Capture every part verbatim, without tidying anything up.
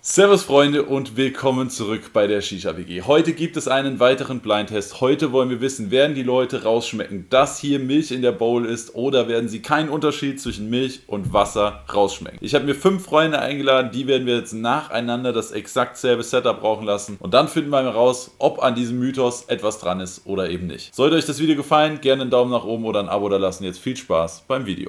Servus Freunde und willkommen zurück bei der Shisha W G. Heute gibt es einen weiteren Blindtest. Heute wollen wir wissen, werden die Leute rausschmecken, dass hier Milch in der Bowl ist, oder werden sie keinen Unterschied zwischen Milch und Wasser rausschmecken. Ich habe mir fünf Freunde eingeladen, die werden wir jetzt nacheinander das exakt selbe Setup brauchen lassen. Und dann finden wir mal raus, ob an diesem Mythos etwas dran ist oder eben nicht. Sollte euch das Video gefallen, gerne einen Daumen nach oben oder ein Abo da lassen. Jetzt viel Spaß beim Video.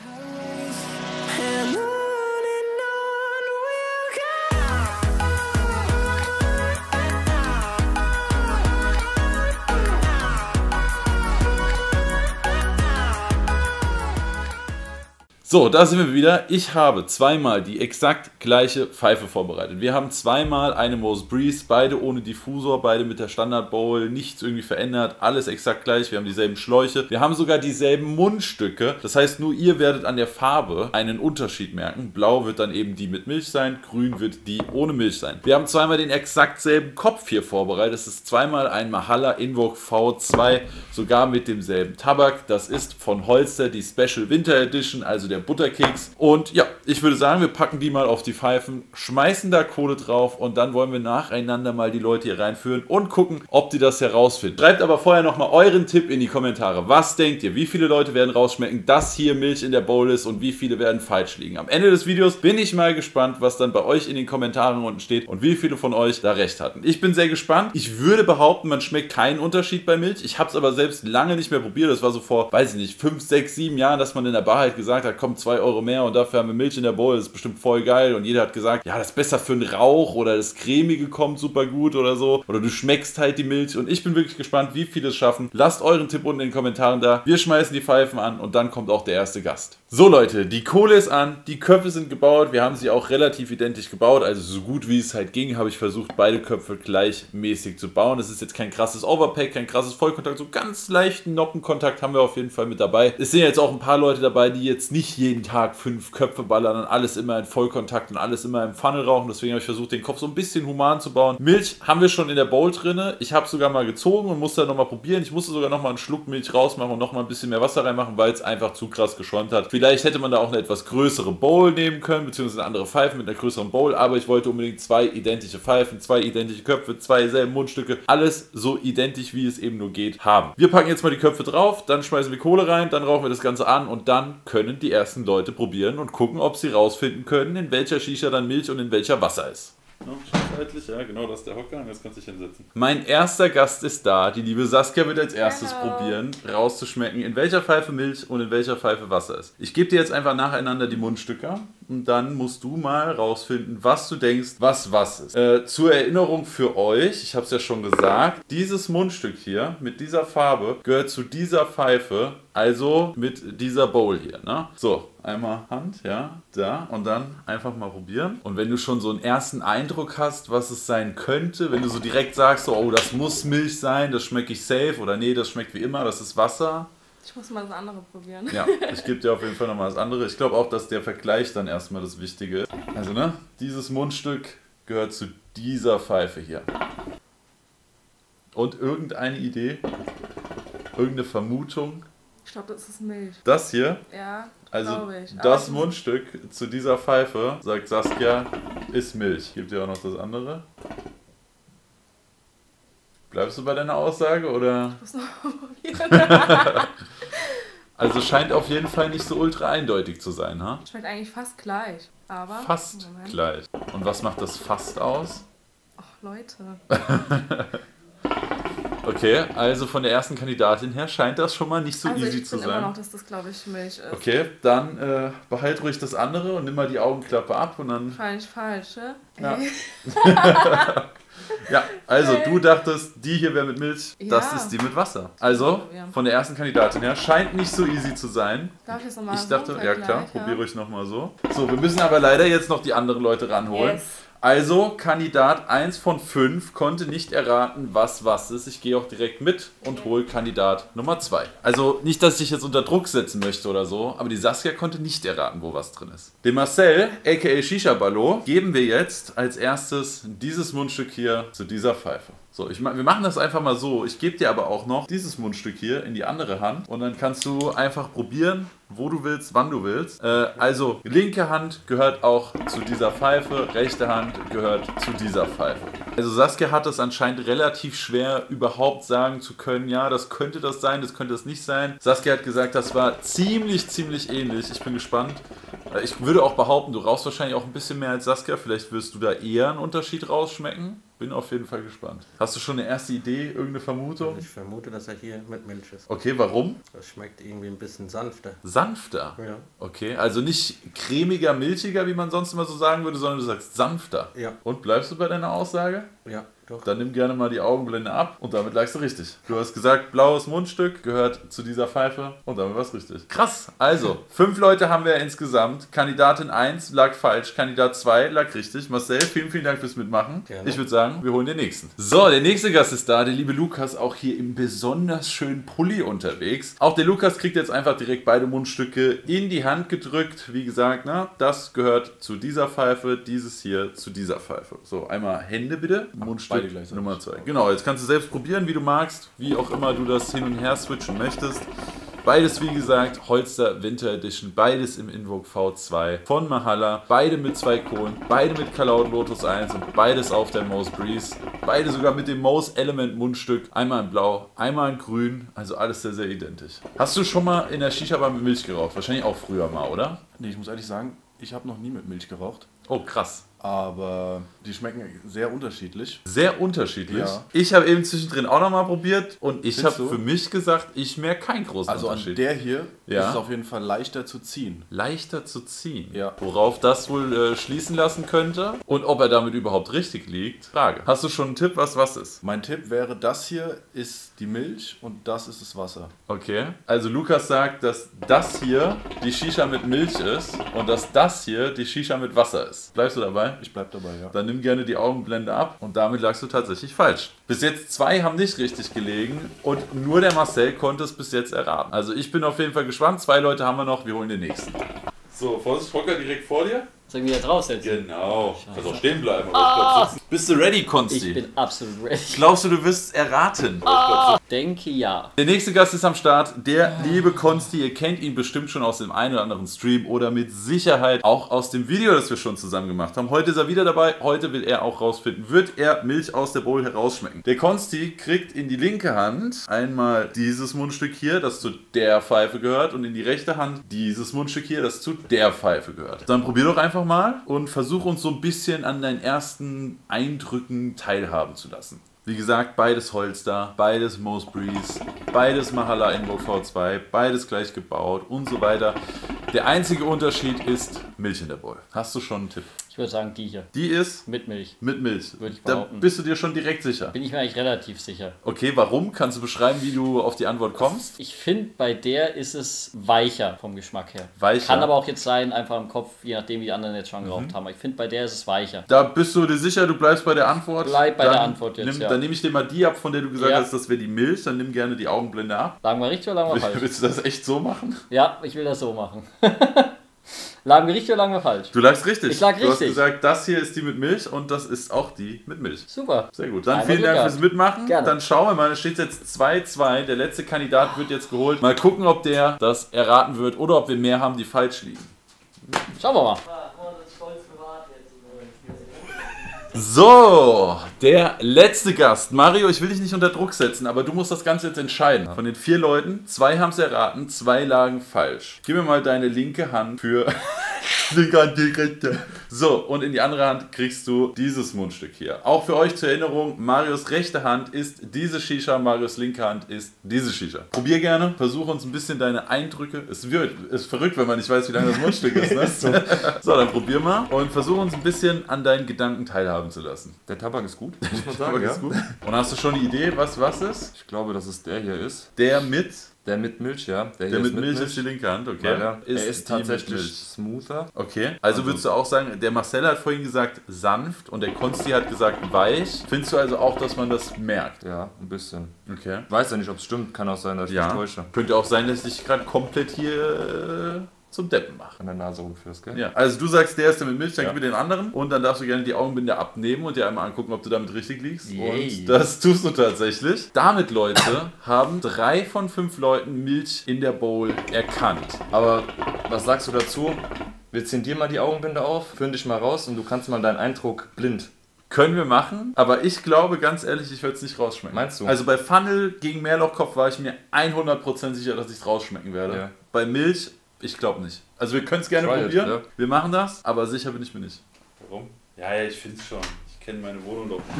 So, da sind wir wieder. Ich habe zweimal die exakt gleiche Pfeife vorbereitet. Wir haben zweimal eine Mose Breeze, beide ohne Diffusor, beide mit der Standard Bowl, nichts irgendwie verändert, alles exakt gleich. Wir haben dieselben Schläuche, wir haben sogar dieselben Mundstücke. Das heißt, nur ihr werdet an der Farbe einen Unterschied merken. Blau wird dann eben die mit Milch sein, grün wird die ohne Milch sein. Wir haben zweimal den exakt selben Kopf hier vorbereitet. Das ist zweimal ein Mahalla Invoke V zwei, sogar mit demselben Tabak. Das ist von Holster die Special Winter Edition, also der Butterkeks. Und ja, ich würde sagen, wir packen die mal auf die Pfeifen, schmeißen da Kohle drauf und dann wollen wir nacheinander mal die Leute hier reinführen und gucken, ob die das herausfinden. Schreibt aber vorher nochmal euren Tipp in die Kommentare. Was denkt ihr? Wie viele Leute werden rausschmecken, dass hier Milch in der Bowl ist, und wie viele werden falsch liegen? Am Ende des Videos bin ich mal gespannt, was dann bei euch in den Kommentaren unten steht und wie viele von euch da recht hatten. Ich bin sehr gespannt. Ich würde behaupten, man schmeckt keinen Unterschied bei Milch. Ich habe es aber selbst lange nicht mehr probiert. Das war so vor, weiß ich nicht, fünf, sechs, sieben Jahren, dass man in der Bar halt gesagt hat, komm, zwei Euro mehr und dafür haben wir Milch in der Bowl, das ist bestimmt voll geil, und jeder hat gesagt, ja, das ist besser für einen Rauch oder das Cremige kommt super gut oder so, oder du schmeckst halt die Milch, und ich bin wirklich gespannt, wie viele es schaffen. Lasst euren Tipp unten in den Kommentaren da, wir schmeißen die Pfeifen an und dann kommt auch der erste Gast. So Leute, die Kohle ist an, die Köpfe sind gebaut, wir haben sie auch relativ identisch gebaut, also so gut wie es halt ging, habe ich versucht, beide Köpfe gleichmäßig zu bauen. Es ist jetzt kein krasses Overpack, kein krasses Vollkontakt, so ganz leichten Noppenkontakt haben wir auf jeden Fall mit dabei. Es sind jetzt auch ein paar Leute dabei, die jetzt nicht jeden Tag fünf Köpfe ballern und alles immer in Vollkontakt und alles immer im Funnel rauchen, deswegen habe ich versucht, den Kopf so ein bisschen human zu bauen. Milch haben wir schon in der Bowl drin, ich habe sogar mal gezogen und musste dann nochmal probieren. Ich musste sogar nochmal einen Schluck Milch rausmachen und nochmal ein bisschen mehr Wasser reinmachen, weil es einfach zu krass geschäumt hat. Vielleicht hätte man da auch eine etwas größere Bowl nehmen können, beziehungsweise eine andere Pfeife mit einer größeren Bowl, aber ich wollte unbedingt zwei identische Pfeifen, zwei identische Köpfe, zwei selben Mundstücke, alles so identisch, wie es eben nur geht, haben. Wir packen jetzt mal die Köpfe drauf, dann schmeißen wir Kohle rein, dann rauchen wir das Ganze an und dann können die ersten Leute probieren und gucken, ob sie rausfinden können, in welcher Shisha dann Milch und in welcher Wasser ist. Ja, genau, das ist der Hocker, und jetzt kannst du dich hinsetzen. Mein erster Gast ist da. Die liebe Saskia wird als erstes Hello. probieren, rauszuschmecken, in welcher Pfeife Milch und in welcher Pfeife Wasser ist. Ich gebe dir jetzt einfach nacheinander die Mundstücke und dann musst du mal rausfinden, was du denkst, was was ist. Äh, zur Erinnerung für euch, ich habe es ja schon gesagt, dieses Mundstück hier mit dieser Farbe gehört zu dieser Pfeife, also mit dieser Bowl hier. Ne? So, einmal Hand, ja, da, und dann einfach mal probieren. Und wenn du schon so einen ersten Eindruck hast, was es sein könnte, wenn du so direkt sagst, so, oh, das muss Milch sein, das schmecke ich safe, oder nee, das schmeckt wie immer, das ist Wasser. Ich muss mal das andere probieren. Ja, ich gebe dir auf jeden Fall nochmal das andere. Ich glaube auch, dass der Vergleich dann erstmal das Wichtige ist. Also, ne, dieses Mundstück gehört zu dieser Pfeife hier. Und irgendeine Idee? Irgendeine Vermutung? Ich glaube, das ist Milch. Das hier? Ja, also glaube ich. das Mundstück zu dieser Pfeife, sagt Saskia, ist Milch. Gibt dir auch noch das andere? Bleibst du bei deiner Aussage, oder? Ich muss noch probieren. Also scheint auf jeden Fall nicht so ultra eindeutig zu sein, ha? Schmeckt eigentlich fast gleich, aber... Fast Moment. gleich. Und was macht das fast aus? Ach, Leute. Okay, also von der ersten Kandidatin her scheint das schon mal nicht so also easy zu sein. Ich finde immer noch, dass das, glaube ich, Milch ist. Okay, dann äh, behalt ruhig das andere und nimm mal die Augenklappe ab und dann... Wahrscheinlich falsch, ne? Ja. Ja, also du dachtest, die hier wäre mit Milch, ja. Das ist die mit Wasser. Also, von der ersten Kandidatin her, scheint nicht so easy zu sein. Darf ich das nochmal Ich dachte, so ja klar, gleich, ja. probiere ich nochmal so. So, wir müssen aber leider jetzt noch die anderen Leute ranholen. Yes. Also, Kandidat eins von fünf konnte nicht erraten, was was ist. Ich gehe auch direkt mit und hole Kandidat Nummer zwei. Also, nicht, dass ich dich jetzt unter Druck setzen möchte oder so, aber die Saskia konnte nicht erraten, wo was drin ist. Dem Marcel, aka Shisha Ballo, geben wir jetzt als erstes dieses Mundstück hier zu dieser Pfeife. So, ich, wir machen das einfach mal so. Ich gebe dir aber auch noch dieses Mundstück hier in die andere Hand und dann kannst du einfach probieren, wo du willst, wann du willst. Äh, also, linke Hand gehört auch zu dieser Pfeife, rechte Hand gehört zu dieser Pfeife. Also Saskia hat es anscheinend relativ schwer, überhaupt sagen zu können, ja, das könnte das sein, das könnte das nicht sein. Saskia hat gesagt, das war ziemlich, ziemlich ähnlich. Ich bin gespannt. Ich würde auch behaupten, du rauchst wahrscheinlich auch ein bisschen mehr als Saskia. Vielleicht wirst du da eher einen Unterschied rausschmecken. Bin auf jeden Fall gespannt. Hast du schon eine erste Idee, irgendeine Vermutung? Ich vermute, dass er hier mit Milch ist. Okay, warum? Das schmeckt irgendwie ein bisschen sanfter. Sanfter? Ja. Okay, also nicht cremiger, milchiger, wie man sonst immer so sagen würde, sondern du sagst sanfter. Ja. Und bleibst du bei deiner Aussage? Ja, doch. Dann nimm gerne mal die Augenblende ab und damit lagst du richtig. Du hast gesagt, blaues Mundstück gehört zu dieser Pfeife und damit war es richtig. Krass. Also, fünf Leute haben wir insgesamt. Kandidatin eins lag falsch, Kandidat zwei lag richtig. Marcel, vielen, vielen Dank fürs Mitmachen. Gerne. Ich würde sagen, wir holen den nächsten. So, der nächste Gast ist da, der liebe Lukas, auch hier im besonders schönen Pulli unterwegs. Auch der Lukas kriegt jetzt einfach direkt beide Mundstücke in die Hand gedrückt. Wie gesagt, na, das gehört zu dieser Pfeife, dieses hier zu dieser Pfeife. So, einmal Hände bitte. Mundstück Nummer zwei. Genau, jetzt kannst du selbst probieren, wie du magst, wie auch immer du das hin und her switchen möchtest. Beides, wie gesagt, Holster Winter Edition, beides im Invoke V zwei von Mahalla, beide mit zwei Kohlen, beide mit Kalaut Lotus eins und beides auf der Mose Breeze. Beide sogar mit dem Mose Element Mundstück, einmal in Blau, einmal in Grün, also alles sehr, sehr identisch. Hast du schon mal in der Shisha-Bar mit Milch geraucht? Wahrscheinlich auch früher mal, oder? Nee, ich muss ehrlich sagen, ich habe noch nie mit Milch geraucht. Oh, krass. Aber die schmecken sehr unterschiedlich. Sehr unterschiedlich. Ja. Ich habe eben zwischendrin auch nochmal probiert und ich habe Findest du? für mich gesagt, ich merke keinen großen Also an Unterschied. der hier Ja. ist es auf jeden Fall leichter zu ziehen. Leichter zu ziehen. Ja. Worauf das wohl äh, schließen lassen könnte und ob er damit überhaupt richtig liegt. Frage. Hast du schon einen Tipp, was was ist? Mein Tipp wäre, das hier ist die Milch und das ist das Wasser. Okay. Also Lukas sagt, dass das hier die Shisha mit Milch ist und dass das hier die Shisha mit Wasser ist. Bleibst du dabei? Ich bleib dabei, ja. Dann nimm gerne die Augenblende ab und damit lagst du tatsächlich falsch. Bis jetzt zwei haben nicht richtig gelegen und nur der Marcel konnte es bis jetzt erraten. Also ich bin auf jeden Fall gespannt. Zwei Leute haben wir noch, wir holen den nächsten. So, Vorsicht, Hocker direkt vor dir. Soll ich mich jetzt raussetzen? Genau. Kannst auch stehen bleiben, aber ich bleib sitzen. Bist du ready, Konsti? Ich bin absolut ready. Glaubst du, du wirst erraten? Denke ja. Der nächste Gast ist am Start, der liebe Konsti. Ihr kennt ihn bestimmt schon aus dem einen oder anderen Stream oder mit Sicherheit auch aus dem Video, das wir schon zusammen gemacht haben. Heute ist er wieder dabei. Heute will er auch rausfinden, wird er Milch aus der Bowl herausschmecken. Der Konsti kriegt in die linke Hand einmal dieses Mundstück hier, das zu der Pfeife gehört, und in die rechte Hand dieses Mundstück hier, das zu der Pfeife gehört. Dann probier doch einfach mal und versuch uns so ein bisschen an deinen ersten Eindrücken teilhaben zu lassen. Wie gesagt, beides Holster, beides Mose Breeze, beides Mahalla Invoke V zwei, beides gleich gebaut und so weiter. Der einzige Unterschied ist Milch in der Bowl. Hast du schon einen Tipp? Ich würde sagen, die hier. Die ist Mit Milch. mit Milch. Würde ich Da behaupten. bist du dir schon direkt sicher. Bin ich mir eigentlich relativ sicher. Okay, warum? Kannst du beschreiben, wie du auf die Antwort kommst? Ich finde, bei der ist es weicher vom Geschmack her. Weicher? Kann aber auch jetzt sein, einfach im Kopf, je nachdem, wie die anderen jetzt schon geraucht haben. Aber ich finde, bei der ist es weicher. Da bist du dir sicher, du bleibst bei der Antwort? Bleib bei Dann der Antwort jetzt, nimm, ja. Dann nehme ich dir mal die ab, von der du gesagt Ja. hast, das wäre die Milch. Dann nimm gerne die Augenblende ab. Lagen wir richtig oder lagen wir falsch? Willst du das echt so machen? Ja, ich will das so machen. Lagen wir richtig oder lagen wir falsch? Du lagst richtig. Ich lag Du hast richtig. gesagt, das hier ist die mit Milch und das ist auch die mit Milch. Super. Sehr gut. Dann Einmal vielen Glück Dank fürs gehabt. Mitmachen. Gerne. Dann schauen wir mal, es steht jetzt zwei zwei. Der letzte Kandidat wird jetzt geholt. Mal gucken, ob der das erraten wird oder ob wir mehr haben, die falsch liegen. Schauen wir mal. So, der letzte Gast. Mario, ich will dich nicht unter Druck setzen, aber du musst das Ganze jetzt entscheiden. Von den vier Leuten, zwei haben es erraten, zwei lagen falsch. Gib mir mal deine linke Hand für... linke Hand, die rechte. So, und in die andere Hand kriegst du dieses Mundstück hier. Auch für euch zur Erinnerung, Marios rechte Hand ist diese Shisha, Marios linke Hand ist diese Shisha. Probier gerne, versuch uns ein bisschen deine Eindrücke. Es wird, ist verrückt, wenn man nicht weiß, wie lang das Mundstück ist. Ne? So, dann probier mal und versuch uns ein bisschen an deinen Gedanken teilhaben zu lassen. Der Tabak ist gut, muss man Aber sagen. Ja? ist gut. Und hast du schon eine Idee, was was ist? Ich glaube, dass es der hier ist. Der mit, Der mit Milch, ja. Der, der hier mit Milch ist die linke Hand, okay. Weil er, er ist die mit tatsächlich Milch. smoother. Okay, also würdest du auch sagen, der Marcel hat vorhin gesagt sanft und der Konsti hat gesagt weich. Findest du also auch, dass man das merkt? Ja, ein bisschen. Okay. Ich weiß ja nicht, ob es stimmt. Kann auch sein, dass ich Ja. mich täusche. Könnte auch sein, dass ich gerade komplett hier zum Deppen mache. An der Nase rumführst, gell? Ja, also du sagst, der ist der mit Milch, dann Ja. gib mir den anderen und dann darfst du gerne die Augenbinde abnehmen und dir einmal angucken, ob du damit richtig liegst. Yay. Und das tust du tatsächlich. Damit, Leute, haben drei von fünf Leuten Milch in der Bowl erkannt. Aber was sagst du dazu? Wir ziehen dir mal die Augenbinde auf, führen dich mal raus und du kannst mal deinen Eindruck blind. Können wir machen, aber ich glaube, ganz ehrlich, ich würde es nicht rausschmecken. Meinst du? Also bei Funnel gegen Meerlochkopf war ich mir hundert Prozent sicher, dass ich es rausschmecken werde. Ja. Bei Milch, ich glaube nicht. Also wir können es gerne Try it, probieren. ja. Wir machen das, aber sicher bin ich mir nicht. Warum? Ja, ja, ich finde es schon. Ich kenne meine Wohnung doch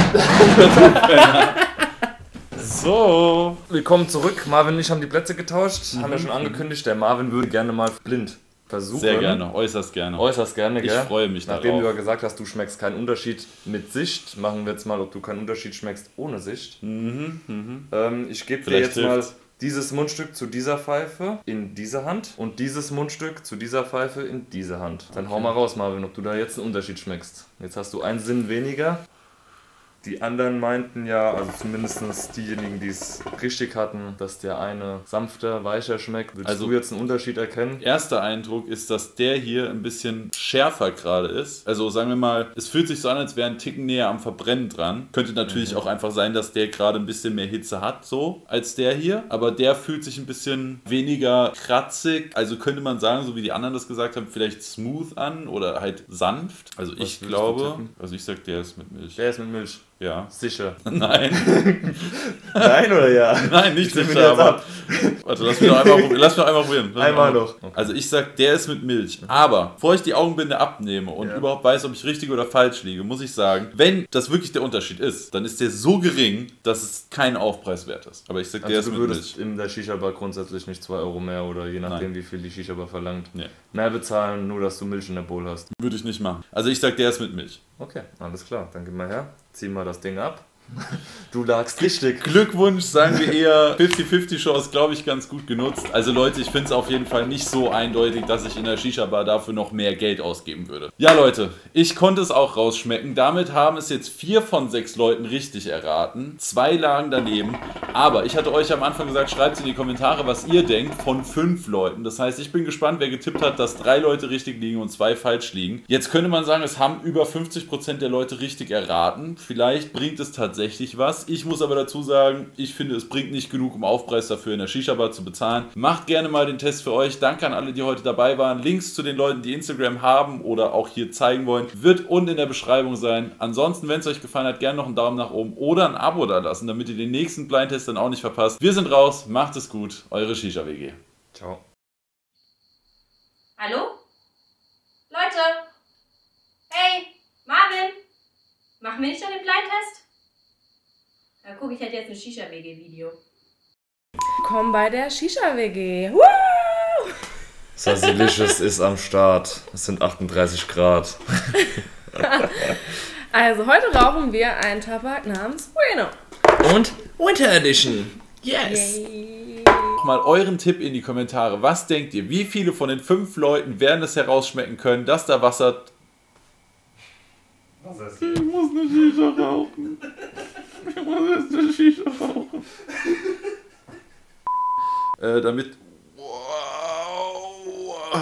nicht. So, willkommen zurück. Marvin und ich haben die Plätze getauscht. Haben ja schon angekündigt, der Marvin würde gerne mal blind versuchen. Sehr gerne, äußerst gerne. Äußerst gerne, Ich gell? freue mich Nachdem darauf. du ja gesagt hast, du schmeckst keinen Unterschied mit Sicht, machen wir jetzt mal, ob du keinen Unterschied schmeckst ohne Sicht. Mhm, mhm. Ähm, ich gebe dir Vielleicht jetzt mal hilft's. dieses Mundstück zu dieser Pfeife in diese Hand und dieses Mundstück zu dieser Pfeife in diese Hand. Dann hau mal raus, Marvin, ob du da jetzt einen Unterschied schmeckst. Jetzt hast du einen Sinn weniger. Die anderen meinten ja, also zumindest diejenigen, die es richtig hatten, dass der eine sanfter, weicher schmeckt. Würdest Also- du jetzt einen Unterschied erkennen? Erster Eindruck ist, dass der hier ein bisschen schärfer gerade ist. Also sagen wir mal, es fühlt sich so an, als wäre ein Ticken näher am Verbrennen dran. Könnte natürlich auch einfach sein, dass der gerade ein bisschen mehr Hitze hat, so als der hier. Aber der fühlt sich ein bisschen weniger kratzig. Also könnte man sagen, so wie die anderen das gesagt haben, vielleicht smooth an oder halt sanft. Also ich würdest du glaube, tippen? also ich sag, der ist mit Milch. Der ist mit Milch. Ja. Sicher. Nein. Nein oder ja? Nein, nicht Stimmen wir sicher, jetzt aber... ab. Warte, lass mich doch einmal probieren. Lass mich doch einmal probieren. Lass mich Einmal einmal- noch. Okay. Also ich sag, der ist mit Milch. Aber bevor ich die Augenbinde abnehme und Ja. überhaupt weiß, ob ich richtig oder falsch liege, muss ich sagen, wenn das wirklich der Unterschied ist, dann ist der so gering, dass es kein Aufpreis wert ist. Aber ich sag, der Also ist du mit würdest Milch. in der Shisha-Bar grundsätzlich nicht zwei Euro mehr oder je nachdem, wie viel die Shisha-Bar verlangt, Nee, mehr bezahlen, nur dass du Milch in der Bowl hast. würde ich nicht machen. Also ich sag, der ist mit Milch. Okay, alles klar. Dann gib mal her, zieh mal das Ding ab. Du lagst richtig. Glückwunsch, sagen wir eher fünfzig fünfzig Chance, glaube ich, ganz gut genutzt. Also Leute, ich finde es auf jeden Fall nicht so eindeutig, dass ich in der Shisha-Bar dafür noch mehr Geld ausgeben würde. Ja Leute, ich konnte es auch rausschmecken. Damit haben es jetzt vier von sechs Leuten richtig erraten. Zwei lagen daneben. Aber ich hatte euch am Anfang gesagt, schreibt in die Kommentare, was ihr denkt von fünf Leuten. Das heißt, ich bin gespannt, wer getippt hat, dass drei Leute richtig liegen und zwei falsch liegen. Jetzt könnte man sagen, es haben über fünfzig Prozent der Leute richtig erraten. Vielleicht bringt es tatsächlich was. Ich muss aber dazu sagen, ich finde, es bringt nicht genug, um Aufpreis dafür in der Shisha-Bar zu bezahlen. Macht gerne mal den Test für euch. Danke an alle, die heute dabei waren. Links zu den Leuten, die Instagram haben oder auch hier zeigen wollen, wird unten in der Beschreibung sein. Ansonsten, wenn es euch gefallen hat, gerne noch einen Daumen nach oben oder ein Abo da lassen, damit ihr den nächsten Blind-Test dann auch nicht verpasst. Wir sind raus. Macht es gut. Eure Shisha-W G. Ciao. Hallo? Leute? Hey, Marvin? Machen wir nicht schon den Blindtest? Dann gucke ich halt jetzt ein Shisha-W G-Video. Willkommen bei der Shisha-W G. Woo! Sasilicious ist am Start. Es sind achtunddreißig Grad. Also heute rauchen wir einen Tabak namens Bueno. Und Winter Edition. Yes. Yay. Mal euren Tipp in die Kommentare. Was denkt ihr? Wie viele von den fünf Leuten werden es herausschmecken können, dass da Wasser... Was ist Ich muss eine Shisha rauchen. Ich muss jetzt eine Shisha rauchen. äh, damit... Wow.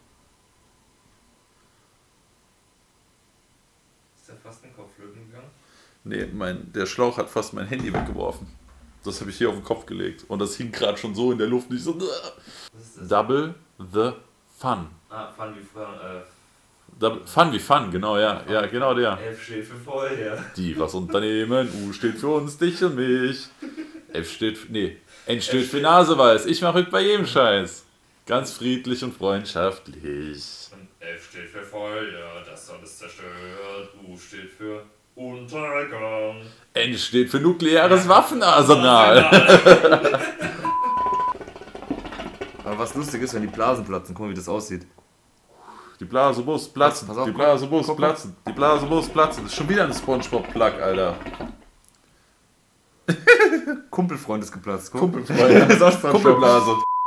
Ist der fast in den Kopf flöten gegangen? Nee, mein, der Schlauch hat fast mein Handy weggeworfen. Das habe ich hier auf den Kopf gelegt. Und das hing gerade schon so in der Luft. Und ich so... Was ist das? Double the Fun. Ah, Fun wie Fun. Äh, Double, Fun wie Fun, genau, ja. Ja, genau der. F steht für Feuer. Die was unternehmen, U steht für uns, dich und mich. F steht für, nee, N steht für Naseweiß. Ich mache mit bei jedem Scheiß. Ganz friedlich und freundschaftlich. Und F steht für Feuer, das alles zerstört. U steht für Untergang. N steht für nukleares Waffenarsenal. Aber was lustig ist, wenn die Blasen platzen, guck mal, wie das aussieht. Die Blase muss platzen, Pass auf, die guck. Blase muss Guck, guck. platzen, die Blase muss platzen. Das ist schon wieder ein Spongebob-Plug, Alter. Kumpelfreund ist geplatzt. Guck. Kumpelfreund. Sonst noch Kumpelblase.